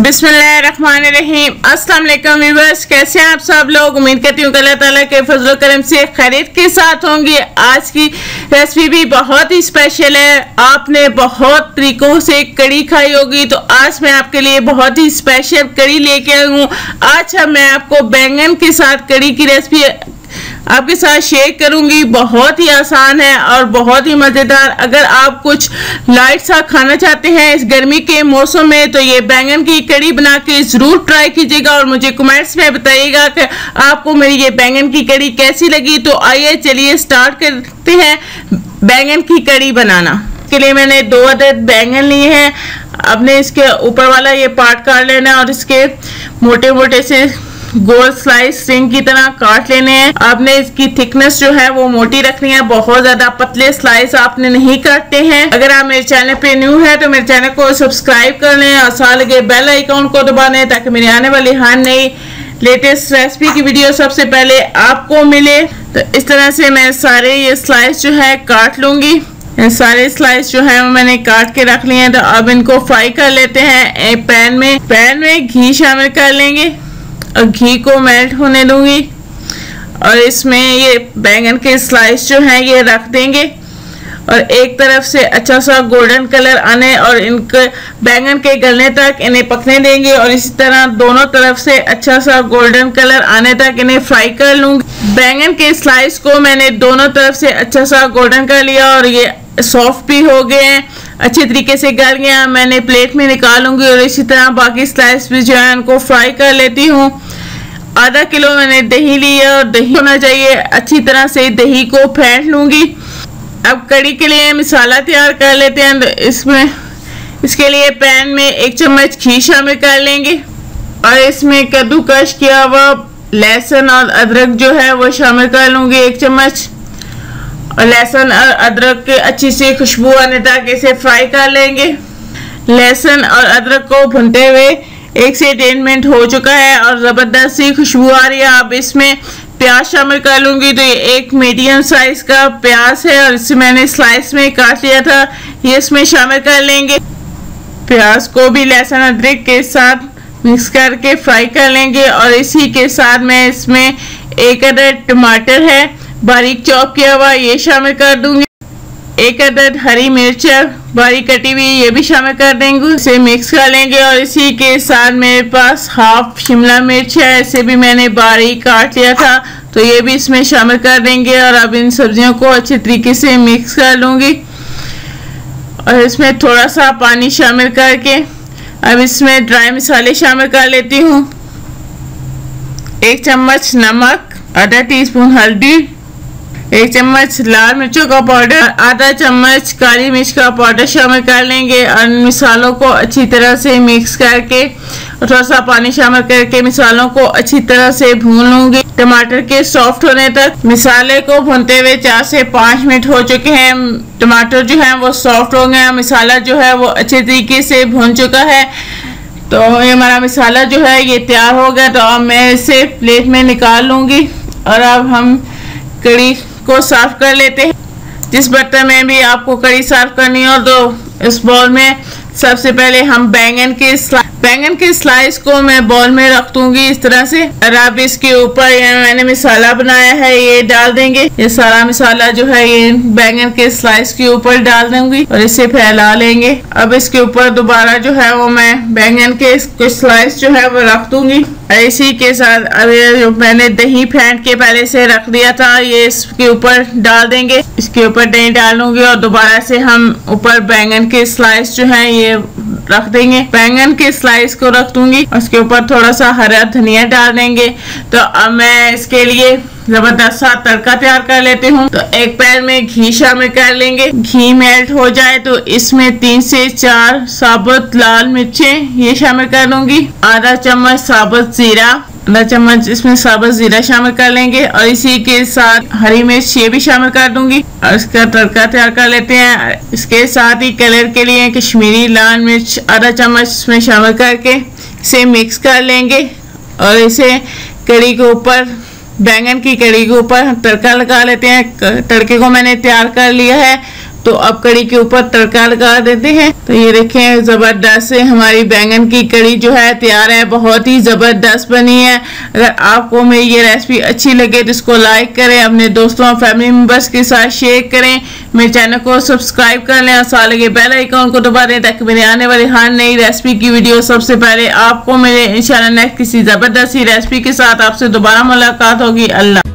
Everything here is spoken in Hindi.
बिस्मिल्लाहिर्रहमानिर्रहीम। अस्सलाम वालेकुम व्यूअर्स, कैसे हैं आप सब लोग। उम्मीद करती हूँ कि अल्लाह ताला के फजल करम से खैरियत के साथ होंगे। आज की रेसिपी भी बहुत ही स्पेशल है। आपने बहुत तरीकों से कड़ी खाई होगी, तो आज मैं आपके लिए बहुत ही स्पेशल कड़ी लेके आई हूँ। आज मैं आपको बैंगन के साथ कड़ी की रेसिपी आपके साथ शेयर करूंगी। बहुत ही आसान है और बहुत ही मज़ेदार। अगर आप कुछ लाइट सा खाना चाहते हैं इस गर्मी के मौसम में, तो ये बैंगन की कड़ी बना के ज़रूर ट्राई कीजिएगा और मुझे कमेंट्स में बताइएगा कि आपको मेरी ये बैंगन की कड़ी कैसी लगी। तो आइए चलिए स्टार्ट करते हैं बैंगन की कड़ी बनाना। इसके लिए मैंने 2 अदद बैंगन लिए हैं। आपने इसके ऊपर वाला ये पार्ट काट लेना है और इसके मोटे मोटे से गोल स्लाइस रिंग की तरह काट लेने हैं। आपने इसकी थिकनेस जो है वो मोटी रखनी है, बहुत ज्यादा पतले स्लाइस आपने नहीं काटते हैं। अगर आप मेरे चैनल पे न्यू है तो मेरे चैनल को सब्सक्राइब कर लें और साथ लगे बेल आइकन को दबा लें ताकि मेरी आने वाली हर नई लेटेस्ट रेसिपी की वीडियो सबसे पहले आपको मिले। तो इस तरह से मैं सारे ये स्लाइस जो है काट लूंगी। सारे स्लाइस जो है मैंने काट के रख लिए हैं। तो अब इनको फ्राई कर लेते हैं। एक पैन में घी शामिल कर लेंगे और घी को मेल्ट होने दूंगी और इसमें ये बैंगन के स्लाइस जो हैं ये रख देंगे और एक तरफ से अच्छा सा गोल्डन कलर आने और इनके बैंगन के गलने तक इन्हें पकने देंगे और इसी तरह दोनों तरफ से अच्छा सा गोल्डन कलर आने तक इन्हें फ्राई कर लूंगी। बैंगन के स्लाइस को मैंने दोनों तरफ से अच्छा सा गोल्डन कर लिया और ये सॉफ्ट भी हो गए हैं, अच्छे तरीके से गल गया। मैंने प्लेट में निकालूंगी और इसी तरह बाकी स्लाइस भी जो है इनको फ्राई कर लेती हूँ। आधा किलो मैंने दही लिया और दही होना चाहिए, अच्छी तरह से दही को फेंट लूंगी। अब कड़ी के लिए मसाला तैयार कर लेते हैं। तो इसके लिए पैन में 1 चम्मच घी शामिल कर लेंगे और इसमें कद्दूकश किया हुआ लहसुन और अदरक जो है वो शामिल कर लूंगी 1 चम्मच। और लहसुन और अदरक के अच्छी सी खुशबू आने तक इसे फ्राई कर लेंगे। लहसुन और अदरक को भूनते हुए 1 से 1.5 मिनट हो चुका है और ज़बरदस्त सी खुशबू आ रही है। अब इसमें प्याज शामिल कर लूँगी। तो ये एक मीडियम साइज का प्याज है और इसे मैंने स्लाइस में काट लिया था, ये इसमें शामिल कर लेंगे। प्याज को भी लहसुन अदरक के साथ मिक्स करके फ्राई कर लेंगे और इसी के साथ मैं इसमें 1 अदद टमाटर है बारीक चॉप किया हुआ ये शामिल कर दूंगी। 1 अदद हरी मिर्च बारीक कटी हुई ये भी शामिल कर देंगे। इसे मिक्स कर लेंगे और इसी के साथ मेरे पास हाफ शिमला मिर्च है, इसे भी मैंने बारीक काट लिया था, तो ये भी इसमें शामिल कर देंगे। और अब इन सब्जियों को अच्छे तरीके से मिक्स कर लूँगी और इसमें थोड़ा सा पानी शामिल करके अब इसमें ड्राई मसाले शामिल कर लेती हूँ। 1 चम्मच नमक, आधा टीस्पून हल्दी, 1 चम्मच लाल मिर्चों का पाउडर, आधा चम्मच काली मिर्च का पाउडर शामिल कर लेंगे और मसालों को अच्छी तरह से मिक्स करके और थोड़ा सा पानी शामिल करके मसालों को अच्छी तरह से भून लूंगी टमाटर के सॉफ्ट होने तक। मसाले को भूनते हुए 4 से 5 मिनट हो चुके हैं। टमाटर जो है वो सॉफ्ट हो गए, मसाला जो है वो अच्छे तरीके से भून चुका है। तो ये हमारा मसाला जो है ये तैयार हो गया। तो अब मैं इसे प्लेट में निकाल लूंगी और अब हम कड़ी को साफ कर लेते हैं। जिस बर्तन में भी आपको कड़ी साफ करनी हो तो इस बाउल में सबसे पहले हम बैंगन के स्लाइस को मैं बाउल में रख दूंगी इस तरह से। और अब इसके ऊपर मैंने मसाला बनाया है ये डाल देंगे। ये सारा मसाला जो है ये बैंगन के स्लाइस के ऊपर डाल दूंगी और इसे फैला लेंगे। अब इसके ऊपर दोबारा जो है वो मैं बैंगन के कुछ स्लाइस जो है वो रख दूंगी। इसी के साथ अब जो मैंने दही फेंट के पहले से रख दिया था ये इसके ऊपर डाल देंगे। इसके ऊपर दही डालूंगी और दोबारा से हम ऊपर बैंगन के स्लाइस जो है ये रख देंगे। बैंगन के स्लाइस को रख दूंगी, उसके ऊपर थोड़ा सा हरा धनिया डाल देंगे। तो अब मैं इसके लिए जबरदस्त सा तड़का तैयार कर लेती हूँ। तो एक पैन में घी शामिल कर लेंगे। घी मेल्ट हो जाए तो इसमें 3 से 4 साबुत लाल मिर्चें ये शामिल कर दूंगी, आधा चम्मच साबुत जीरा, आधा चम्मच इसमें साबुत जीरा शामिल कर लेंगे और इसी के साथ हरी मिर्च ये भी शामिल कर दूंगी और इसका तड़का तैयार कर लेते हैं। इसके साथ ही कलर के लिए कश्मीरी लाल मिर्च आधा चम्मच इसमें शामिल करके इसे मिक्स कर लेंगे और इसे कड़ी के ऊपर बैंगन की कड़ी के ऊपर तड़का लगा लेते हैं। तड़के को मैंने तैयार कर लिया है तो अब कड़ी के ऊपर तड़का लगा देते हैं। तो ये देखें जबरदस्त से हमारी बैंगन की कड़ी जो है तैयार है, बहुत ही जबरदस्त बनी है। अगर आपको मेरी ये रेसिपी अच्छी लगे तो इसको लाइक करें, अपने दोस्तों और फैमिली मेंबर्स के साथ शेयर करें, मेरे चैनल को सब्सक्राइब कर लें और साथ लगे बेल आइकन को दबा दें ताकि मेरे आने वाली हर नई रेसिपी की वीडियो सबसे पहले आपको मिले। इंशाल्लाह नेक्स्ट किसी जबरदस्त रेसिपी के साथ आपसे दोबारा मुलाकात होगी। अल्लाह।